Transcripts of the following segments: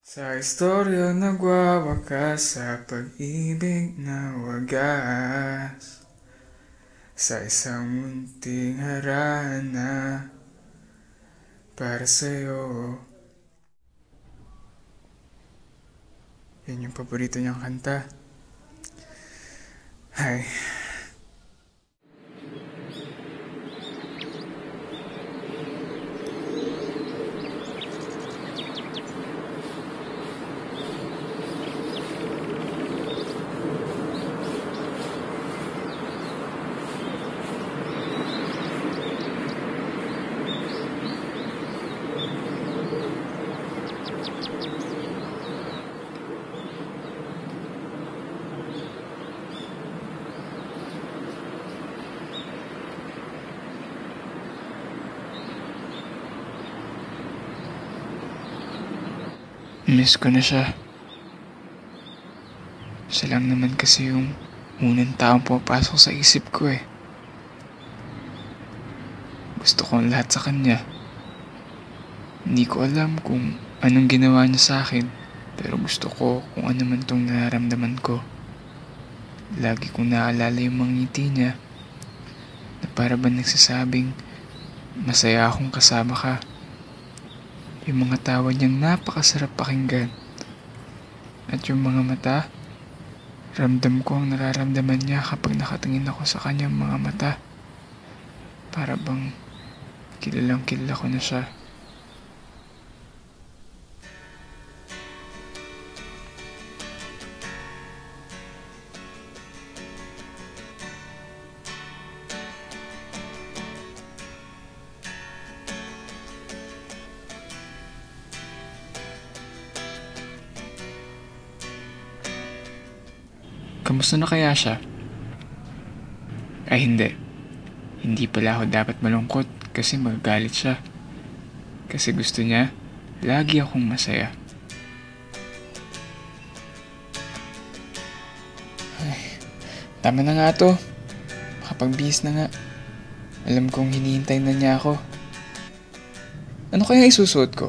Sa istorya nagwawakas sa pag-ibig na wagas, sa isang munting harana para sa'yo. Yan yung paborito niyang kanta. Ay, miss ko na siya. Siya lang naman kasi yung unang taong pumapasok sa isip ko eh. Gusto ko ang lahat sa kanya. Hindi ko alam kung anong ginawa niya sa akin, pero gusto ko kung ano man tong nararamdaman ko. Lagi kong naalala yung mga ngiti niya na para ba nagsasabing masaya akong kasama ka. Yung mga tawa niyang napakasarap pakinggan. At yung mga mata, ramdam ko ang nararamdaman niya kapag nakatingin ako sa kanyang mga mata. Para bang kilalang kilala ko na siya. Kamusta na kaya siya? Ay hindi. Hindi pala ako dapat malungkot kasi magagalit siya. Kasi gusto niya, lagi akong masaya. Ay, tama na nga to. Makapagbihis na nga. Alam kong hinihintay na niya ako. Ano kaya isusuot ko?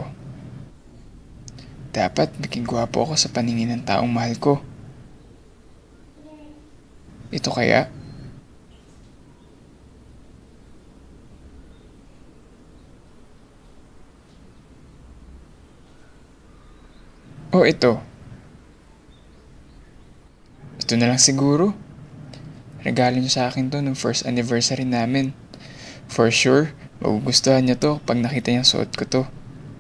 Dapat maging gwapo ako sa paningin ng taong mahal ko. Ito kaya? O ito? Ito na lang siguro. Regalo niya sa akin to nung first anniversary namin. For sure, magugustuhan niya to pag nakita niyang suot ko to.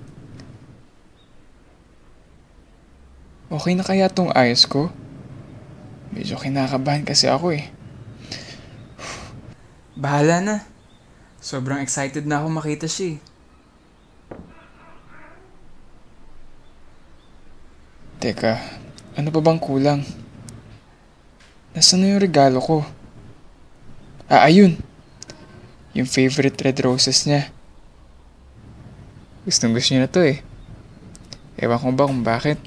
Okay na kaya tong ayos ko? Medyo kinakabahan kasi ako eh. Bahala na. Sobrang excited na ako makita siya eh. Teka, ano pa bang kulang? Nasaan na yung regalo ko? Ayun! Yung favorite red roses niya. Gustong gusto niya na to eh. Ewan ko ba kung bakit.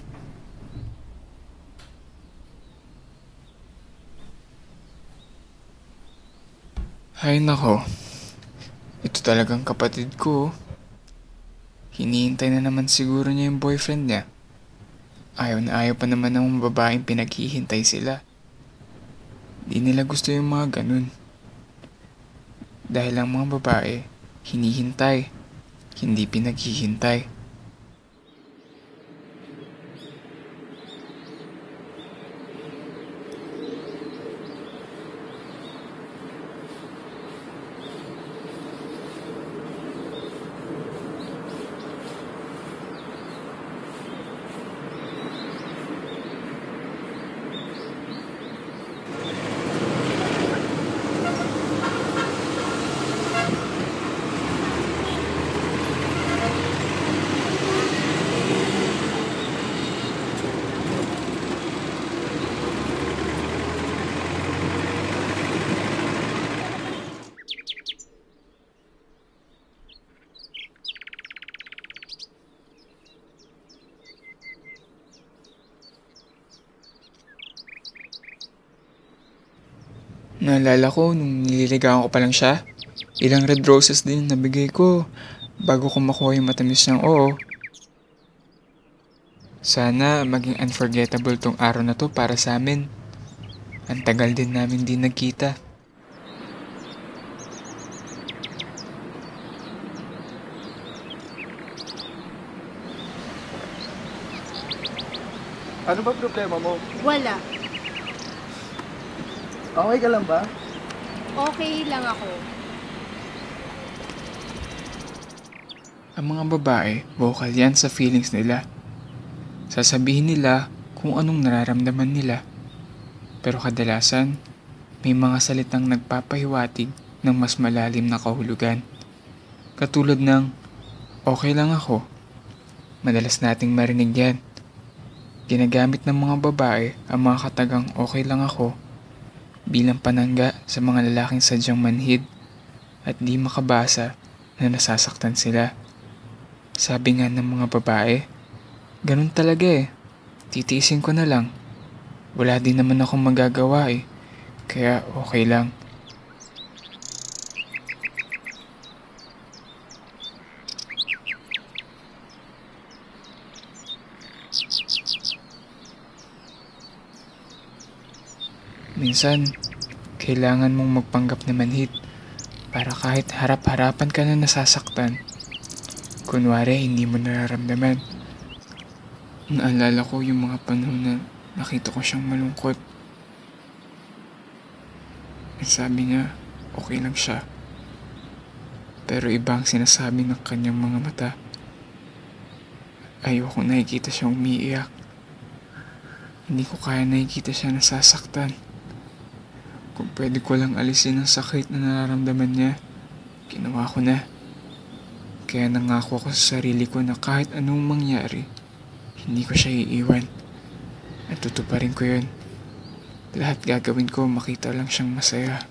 Ay nako, ito talagang kapatid ko. Hinihintay na naman siguro niya yung boyfriend niya. Ayaw na ayaw pa naman ng babaeng pinaghihintay sila. Di nila gusto yung mga ganun. Dahil ang mga babae, hinihintay, hindi pinaghihintay. Naalala ko nung nililigawan ko pa lang siya, ilang red roses din nabigay ko bago ko makuha yung matamis niyang oo. Sana maging unforgettable tong araw na to para sa amin. Ang tagal din namin di nagkita. Ano ba problema mo? Wala. Okay ka lang ba? Okay lang ako. Ang mga babae, vocal yan sa feelings nila. Sasabihin nila kung anong nararamdaman nila. Pero kadalasan, may mga salitang nagpapahiwatig ng mas malalim na kahulugan. Katulad ng, okay lang ako. Madalas nating marinig yan. Ginagamit ng mga babae ang mga katagang okay lang ako bilang panangga sa mga lalaking sadyang manhid at di makabasa na nasasaktan sila. Sabi nga ng mga babae, ganun talaga eh. Titiisin ko na lang. Wala din naman akong magagawa eh. Kaya okay lang. Minsan, kailangan mong magpanggap na manhid para kahit harap-harapan ka na nasasaktan. Kunwari, hindi mo nararamdaman. Naalala ko yung mga panahon na nakita ko siyang malungkot. At sabi niya, okay lang siya. Pero iba ang sinasabi ng kanyang mga mata. Ayoko nakikita siyang umiiyak. Hindi ko kaya nakikita siya nasasaktan. Kung pwede ko lang alisin ang sakit na nararamdaman niya, ginawa ko na. Kaya nangako ako sa sarili ko na kahit anong mangyari, hindi ko siya iiwan. At tutuparin ko yun. Lahat gagawin ko makita lang siyang masaya.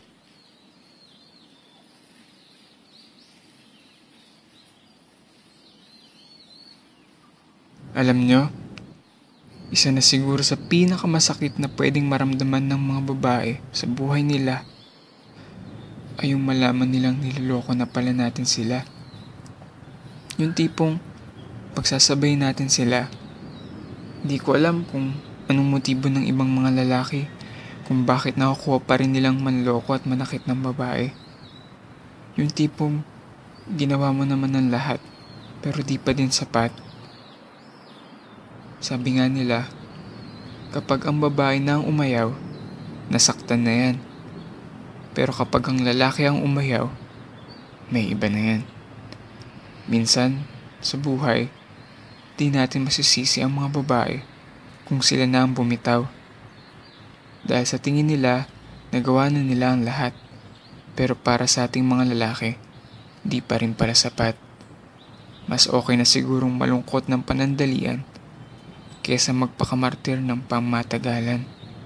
Alam nyo, isa na siguro sa pinakamasakit na pwedeng maramdaman ng mga babae sa buhay nila ay yung malaman nilang niloloko na pala natin sila. Yung tipong pagsasabay natin sila. Di ko alam kung anong motibo ng ibang mga lalaki kung bakit nakukuha pa rin nilang manloko at manakit ng babae. Yung tipong ginawa mo naman ng lahat pero di pa din sapat. Sabi nga nila, kapag ang babae na ang umayaw, nasaktan na yan. Pero kapag ang lalaki ang umayaw, may iba na yan. Minsan, sa buhay, di natin masisisi ang mga babae kung sila na ang bumitaw. Dahil sa tingin nila, nagawa na nila ang lahat. Pero para sa ating mga lalaki, di pa rin pala sapat. Mas okay na sigurong malungkot ng panandalian kesa magpakamartir ng pangmatagalan.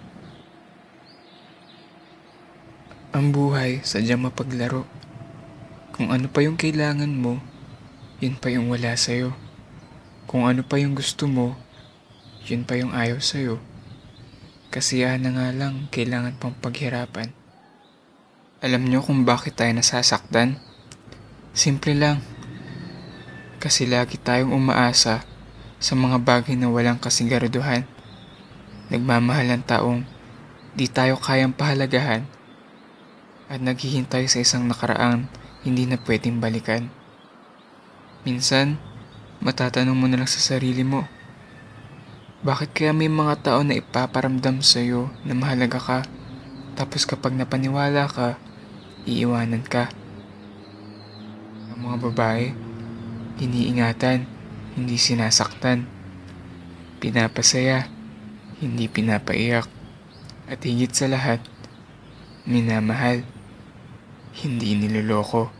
Ang buhay sadyang mapaglaro. Kung ano pa yung kailangan mo, yun pa yung wala sa'yo. Kung ano pa yung gusto mo, yun pa yung ayaw sa'yo. Kasiyahan na nga lang kailangan pang paghirapan. Alam nyo kung bakit tayo nasasaktan? Simple lang. Kasi lagi tayong umaasa sa mga bagay na walang kasiguraduhan. Nagmamahal ang taong di tayo kayang pahalagahan at naghihintay sa isang nakaraang hindi na pwedeng balikan. Minsan, matatanong mo na lang sa sarili mo, bakit kaya may mga tao na ipaparamdam sa'yo na mahalaga ka, tapos kapag napaniwala ka, iiwanan ka? Ang mga babae, iniingatan, hindi sinasaktan. Pinapasaya, hindi pinapaiyak. At higit sa lahat, minamahal, hindi niloloko.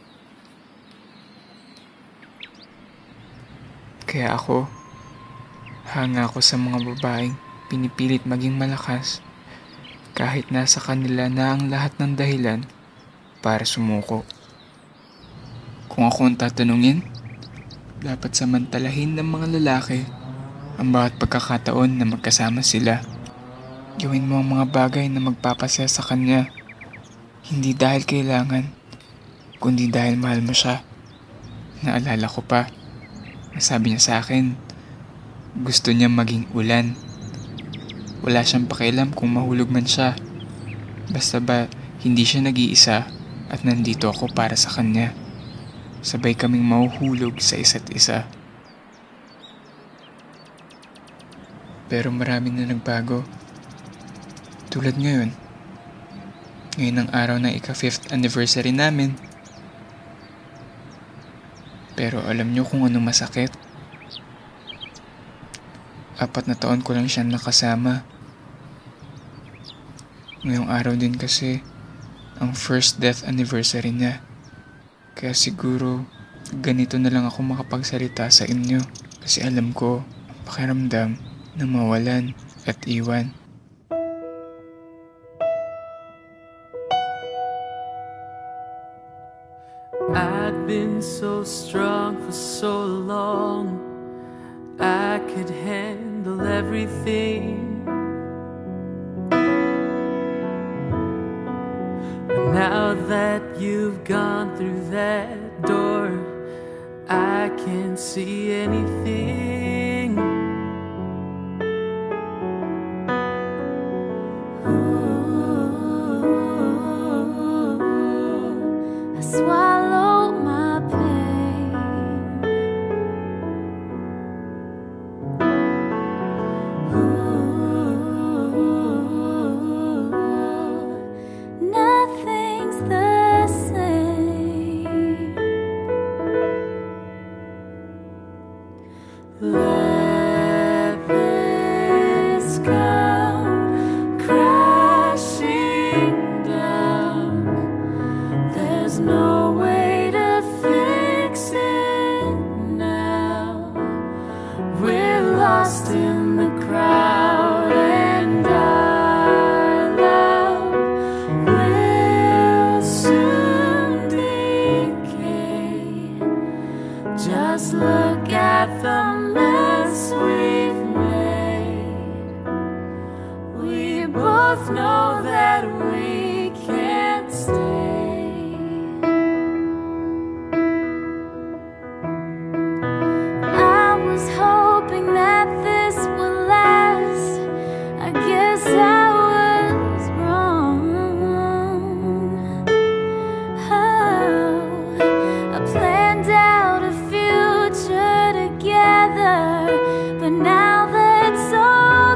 Kaya ako, hanga ako sa mga babaeng pinipilit maging malakas kahit nasa kanila na ang lahat ng dahilan para sumuko. Kung ako ang tatanungin, dapat samantalahin ng mga lalaki ang bawat pagkakataon na magkasama sila. Gawin mo ang mga bagay na magpapasaya sa kanya, hindi dahil kailangan, kundi dahil mahal mo siya. Naalala ko pa, nasabi niya sa akin, Gusto niya maging ulan. Wala siyang pakialam kung mahulog man siya. Basta ba hindi siya nag-iisa at nandito ako para sa kanya. Sabay kaming mahuhulog sa isa't isa. Pero marami na nagbago. Tulad ngayon. Ngayon ang araw ng ika-5th anniversary namin. Pero alam niyo kung ano masakit? 4 na taon ko lang siyang nakasama. Ngayong araw din kasi ang first death anniversary niya. Kaya siguro ganito na lang ako makapagsalita sa inyo. Kasi alam ko ang pakiramdam na mawalan at iwan. I'd been so strong for so long, I could handle everything. But now that you've gone through that door, I can't see anything. I swallow my pain. Nothing's the same. Let this come crashing down. There's no way to fix it now. We're lost in the crowd, and our love will soon decay. Just look at the mess we've made. We both know that we can't stay. I was hoping that this would last. I guess I was wrong. Oh, I planned out a future together, but now that's all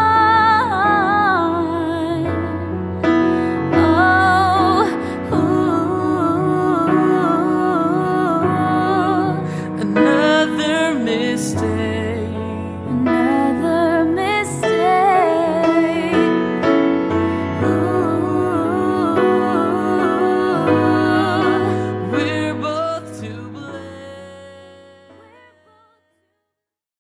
gone. Oh, Another mistake.